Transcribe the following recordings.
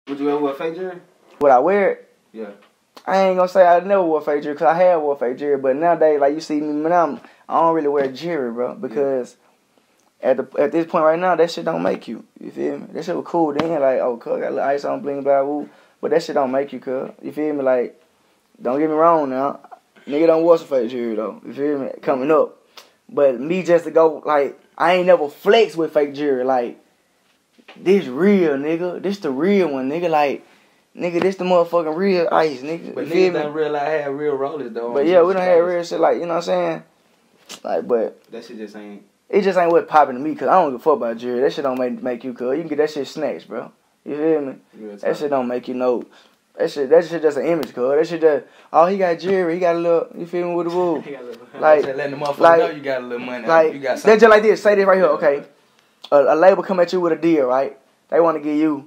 Would you ever wear fake jewelry? Would I wear it? Yeah. I ain't gonna say I never wore fake jewelry, cause I had wore fake jewelry, but nowadays, like you see me now, I don't really wear jewelry, bro, because at this point right now, that shit don't make you. You feel me? That shit was cool then, like, oh, cuz, got a little ice on, bling, blah, woo, but that shit don't make you, cuz. You feel me? Like, don't get me wrong now, nigga don't wear some fake jewelry though. You feel me? Coming up, but me just to go, like, I ain't never flex with fake jewelry, like, this real, nigga. This the real one, nigga, like. Nigga, this the motherfucking real ice, nigga. But niggas don't realize I had real rollers, though. But yeah, we done had real shit, like, you know what I'm saying? Like, but... That shit just ain't... It just ain't what popping to me, because I don't give a fuck about jewelry. That shit don't make you cool. You can get that shit snatched, bro. You feel me? That shit don't make you know. That shit just an image, cuz. That shit just... Oh, he got jewelry. He got a little... You feel me? With the woo. Like... Letting the motherfucker know you got a little money. Like, you got something. that's just like this. Say this right here, okay? A label come at you with a deal, right? They want to give you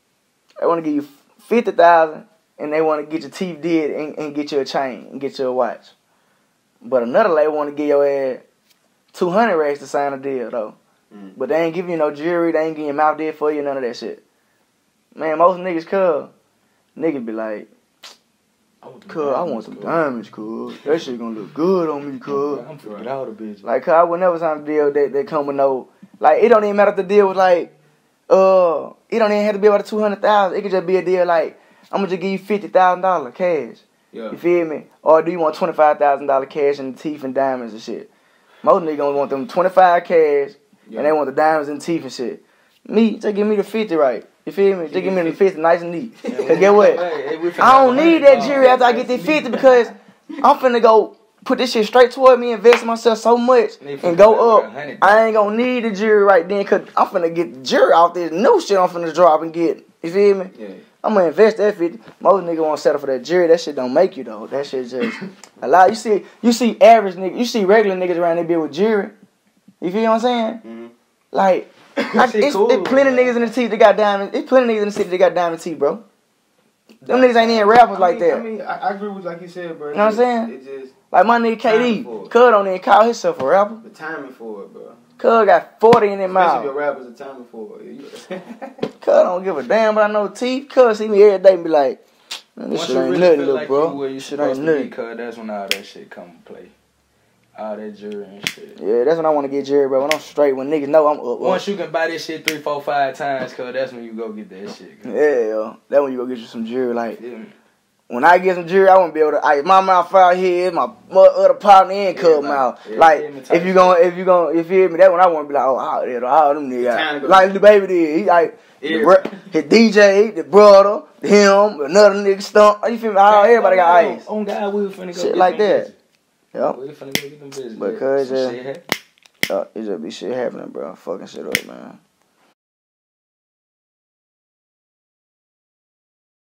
50,000, and they want to get your teeth did and get you a chain and get you a watch. But another label want to give your ass 200 racks to sign a deal though. But they ain't giving you no jewelry, they ain't getting your mouth did for you, none of that shit. Man, most niggas niggas be like, cuz, I want some diamonds, cuz. That shit gonna look good on me, cuz. I'm freaking out a bitch. Like, cuz, I would never sign a deal that come with no, like, it don't even matter if the deal was like, it don't even have to be about 200,000. It could just be a deal like, I'm gonna just give you $50,000 cash. Yeah. You feel me? Or do you want $25,000 cash and teeth and diamonds and shit? Most niggas gonna want them 25 cash and they want the diamonds and teeth and shit. Me, just give me the 50 right. You feel me? Just give me the 50 nice and neat. Cause get what? I don't need that jewelry after I get the 50 because I'm finna go put this shit straight toward me, invest in myself so much, and go up. I ain't gonna need the jewelry right then, cause I'm finna get the jewelry off this new shit I'm finna drop and get. You feel me? Yeah. I'm gonna invest that 50. Most niggas wanna settle for that jewelry. That shit don't make you though. That shit just a lot. You see average niggas, you see regular niggas around there be with jewelry. You feel what I'm saying? Mm-hmm. Like, it's plenty niggas in the teeth that got diamonds. It's plenty niggas in the city that got diamond teeth, bro. Them niggas ain't even rappers like that. I mean, I agree with like you said, bro. You know what I'm saying? It just like my nigga KD, Cuz don't even call himself a rapper. the timing for it, bro. Cuz got 40 in his mouth. Especially if your rappers the timing for it. Cuz don't give a damn, but I know teeth. Cuz see me every day and be like, man, this shit ain't nothing, little bro. You shit ain't nothing. Cuz that's when all that shit come to play. All that jewelry and shit. Yeah, that's when I want to get jewelry, bro. When I'm straight, when niggas know I'm up. Once you can buy this shit 3, 4, 5 times, cuz that's when you go get that shit. Cause. Yeah, yo. That's when you go get you some jewelry. Like, when I get some jewelry, I want to be able to ice my mouth out here, my other partner and cuz mouth. Like, if you feel me, that's when I want to be like, oh, all them niggas. Like the baby did. He like, his DJ, the brother, him, another nigga stump. You feel me? Everybody got ice. On God, we finna go shit like that. Yeah. We finna go get them business. Because it just be shit happening, bro. Fucking shit up, man.